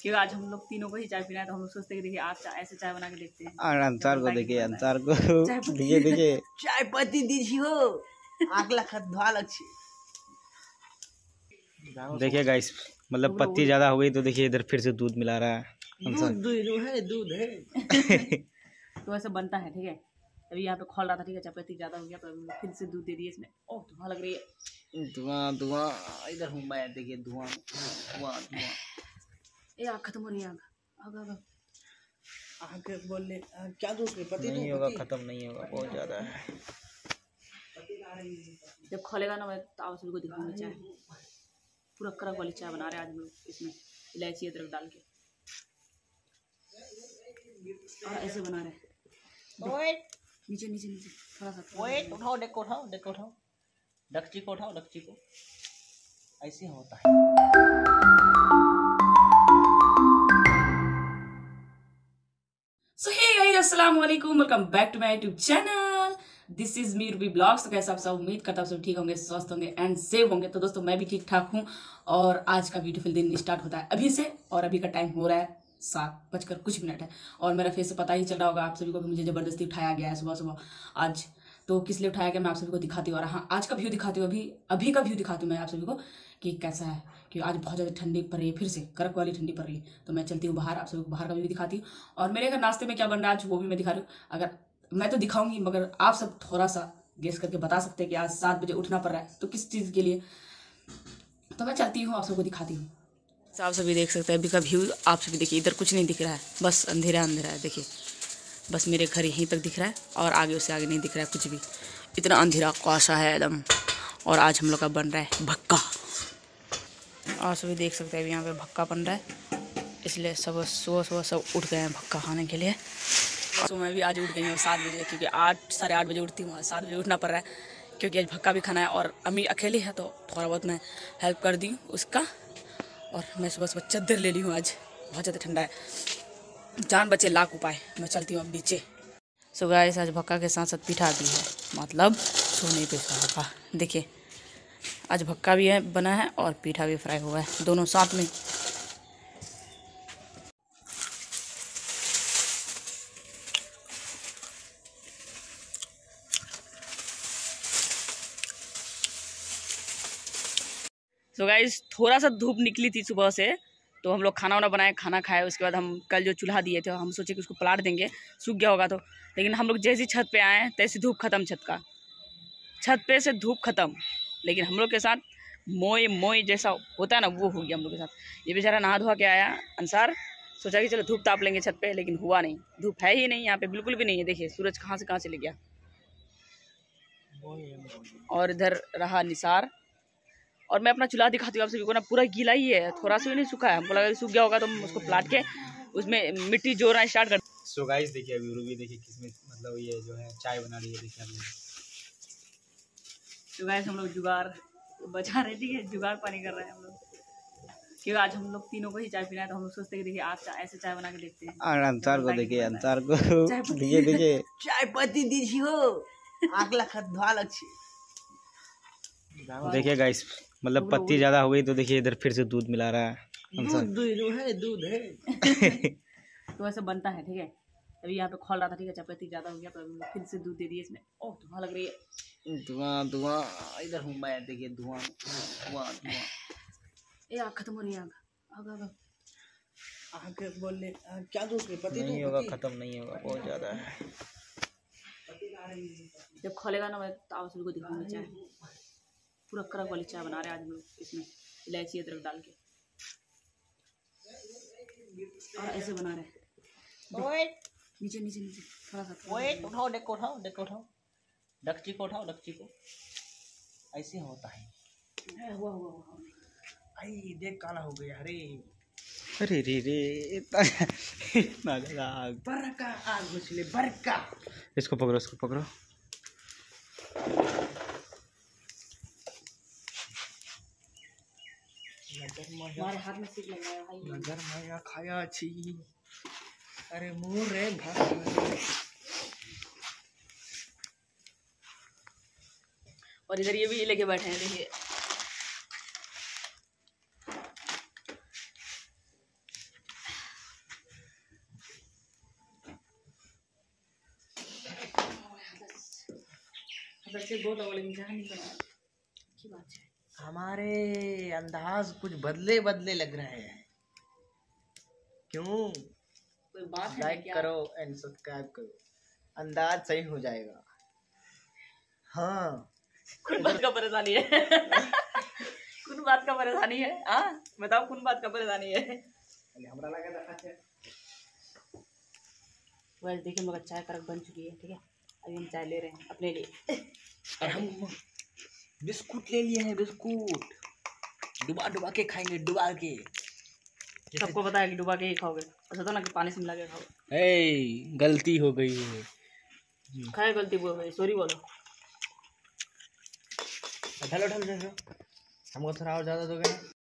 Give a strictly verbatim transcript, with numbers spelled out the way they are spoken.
क्योंकि आज हम लोग तीनों को ही चाय पीना है, तो हम लोग सोचते हैं कि देखिए आज चाय ऐसे चाय बना के देखते हैं। और अंसार को देखिए, अंसार को देखिए देखिए चाय पत्ती दीजिए हो आगला खत धुआ लक्षी। देखिए गाइस, मतलब पत्ती ज्यादा हो गई तो देखिए इधर फिर से दूध मिला रहा है। दूध दूध है दूध है तो ऐसा बनता है, ठीक है। अभी यहाँ पे खोल रहा था, ठीक है, चाय पत्ती ज्यादा हो गया तो फिर से दूध दे दिए इसमें। ओह धुआं लग रही है, धुआं धुआं इधर हूँ मैं, देखिए धुआं धुआं धुआं। ये आग खत्म हो रही है, आग आग आग आगे बोले क्या दूध में पत्ती नहीं होगा, खत्म नहीं होगा, बहुत ज्यादा है। जब खोलेगा ना मैं तो आप सभी को दिखाऊंगी चाय। पूरा कड़क वाली चाय बना रहे हैं आज हम लोग, इसमें इलायची अदरक डाल के और ऐसे बना रहे हैं। नीचे नीचे नीचे थोड़ा सा वेट उठाओ, डेक को उठाओ, डेक को उठाओ, डक्ची को उठाओ, डक्ची को। ऐसे होता है। सो हे गाइस, अस्सलाम वालेकुम, welcome back to my YouTube channel. This is me Ruby blogs. तो कैसे आप सब, उम्मीद करता हूँ सब ठीक होंगे, स्वस्थ होंगे एंड सेव होंगे। तो दोस्तों मैं भी ठीक ठाक हूँ और आज का ब्यूटीफुल दिन स्टार्ट होता है अभी से, और अभी का टाइम हो रहा है सात बजकर कुछ मिनट है। और मेरा फेस से पता ही चल रहा होगा आप सभी को कि मुझे ज़बरदस्ती उठाया गया है सुबह सुबह आज। तो किस लिए उठाया गया मैं आप सभी को दिखाती हूँ, और हाँ आज का व्यू दिखाती हूँ, अभी अभी का व्यू दिखाती हूँ मैं आप सभी को कि कैसा है। कि आज बहुत ज़्यादा ठंडी पड़ रही है, फिर से कड़क वाली ठंडी पड़ रही है। तो मैं चलती हूँ बाहर, आप सभी को बाहर का व्यू दिखाती हूँ, और मेरे घर नाश्ते में क्या बन रहा है आज वो भी मैं दिखा रही हूँ। अगर मैं तो दिखाऊंगी, मगर आप सब थोड़ा सा गेस करके बता सकते हैं कि आज सात बजे उठना पड़ रहा है तो किस चीज़ के लिए। तो मैं चलती हूँ, आप सबको दिखाती हूँ। आप सभी देख सकते हैं अभी का व्यू, आप सभी देखिए, इधर कुछ नहीं दिख रहा है, बस अंधेरा अंधेरा है। देखिए बस मेरे घर यहीं तक दिख रहा है और आगे उससे आगे नहीं दिख रहा है कुछ भी, इतना अंधेरा कुआसा है एकदम। और आज हम लोग का बन रहा है भक्का, आप सभी देख सकते हैं यहाँ पे भक्का बन रहा है, इसलिए सब सुबह सुबह सब उठ गए हैं भक्का खाने के लिए। तो मैं भी आज उठ गई हूँ सात बजे, क्योंकि आठ साढ़े आठ बजे उठती हूँ, सात बजे उठना पड़ रहा है क्योंकि आज भक्का भी खाना है। और अम्मी अकेली है तो थोड़ा बहुत मैं हेल्प कर दी उसका। और मैं सुबह सुबह चद्दर ले ली हूँ, आज बहुत ज़्यादा ठंडा है, जान बचे लाख उपाय। मैं चलती हूँ अब नीचे। सो गाइस, आज भक्का के साथ साथ पिठा भी है, मतलब सोने पे सुहागा। देखिए आज भक्का भी है बना है और पीठा भी फ्राई हुआ है, दोनों साथ में। सो गाइस, थोड़ा सा धूप निकली थी सुबह से, तो हम लोग खाना वाना बनाए, खाना खाए। उसके बाद हम कल जो चूल्हा दिए थे हम सोचे कि उसको पलाट देंगे, सूख गया होगा तो। लेकिन हम लोग जैसे छत पे आए तैसे धूप खत्म, छत का छत पे से धूप खत्म। लेकिन हम लोग के साथ मोय मोय जैसा होता है ना, वो हो गया हम लोग के साथ। ये बेचारा नहा धोआ के आया अंसार, सोचा कि चलो धूप ताप लेंगे छत पे, लेकिन हुआ नहीं, धूप है ही नहीं यहाँ पे, बिल्कुल भी नहीं है। देखिए सूरज कहाँ से कहाँ चले गया। और इधर रहा निसार, और मैं अपना चूल्हा दिखाती हूँ आप सभी को ना, पूरा गीला ही है, थोड़ा सा भी नहीं सूखा है। हमको लगा सूख गया होगा तो हम उसको पलाट के उसमें मिट्टी जोड़ना स्टार्ट कर। सो गाइस देखिए, अभी रूबी देखिए किसमें, मतलब ये जो है चाय बना रही है, देखिए हम। तो गाइस हम लोग जुगाड़ बचा रहे, ठीक है, जुगाड़ पानी कर रहे हैं हम लोग, क्योंकि आज हम लोग तीनों को ही चाय पीना है। तो हम लोग सोचते हैं कि देखिए आज चाय ऐसे चाय बना के देखते हैं। और अंसार को देखिए, अंसार को देखिए देखिए चाय पत्ती दीजिए हो आगला खत धुआ लक्षी। देखिए गाइस, मतलब पत्ती ज्यादा हो गई तो देखिए इधर फिर से दूध मिला रहा है। दूध दूध है दूध है तो ऐसा बनता है, ठीक है। अभी यहाँ पे खोल रहा था, ठीक है, चाय पत्ती ज्यादा हो गया तो फिर से दूध दे दिए इसमें। ओह धुआं लग रही है, धुआं धुआं इधर हूँ मैं, देखिए धुआं धुआं धुआं। ये आग खत्म हो रही है, आग आग आग आगे बोले क्या दूध में पत्ती नहीं होगा, खत्म नहीं होगा, बहुत ज्यादा है। जब खोलेगा ना मैं तो आप सभी को दिखाऊंगी चाय। पूरा कड़क वाली चाय बना रहे हैं आज हम लोग, इसमें इलायची अदरक डाल के और ऐसे बना रहे हैं। नीचे नीचे नीचे थोड़ा सा वेट उठाओ, डेक को उठाओ, डेक को उठाओ, डक्ची को उठाओ, डक्ची को। ऐसे होता है। हुआ हुआ हुआ आई देख काला हो गया, अरे अरे रे रे इतना ज्यादा आग, बरका आग घुसले बरका। इसको पकड़ो, इसको पकड़ो। हमारे हाथ में सिक लग रहा है भाई। नजर माया खाया छी, अरे मोर रे भाई। और इधर ये भी लेके बैठे हैं, देखिए वैसे बहुत अवले में जहाँ नहीं बनाया अच्छी बात है। हमारे अंदाज कुछ बदले बदले लग रहे हैं। क्यों? कोई बात है लाइक क्या? करो एंड सब्सक्राइब करो, अंदाज सही हो जाएगा। हाँ कौन बात का परेशानी है? कौन बात का परेशानी है? हाँ बताओ कौन बात का परेशानी है? हमरा लगा था वैसे देखिए मगर चाय करक बन चुकी है, ठीक है। अभी हम चाय ले रहे हैं अपने लिए। और हम बिस्कुट ले लिए हैं, बिस्कुट डुबा डुबा के खाएंगे, डुबा के। सबको पता है कि डुबा के ही खाओगे, ऐसा तो ना कि पानी से मिला के खाओगे। ए गलती हो गई है। खाए गलती बोल गई, सॉरी बोलो। ढलो ढलो ढलो, हमको थोड़ा और ज़्यादा दोगे ना?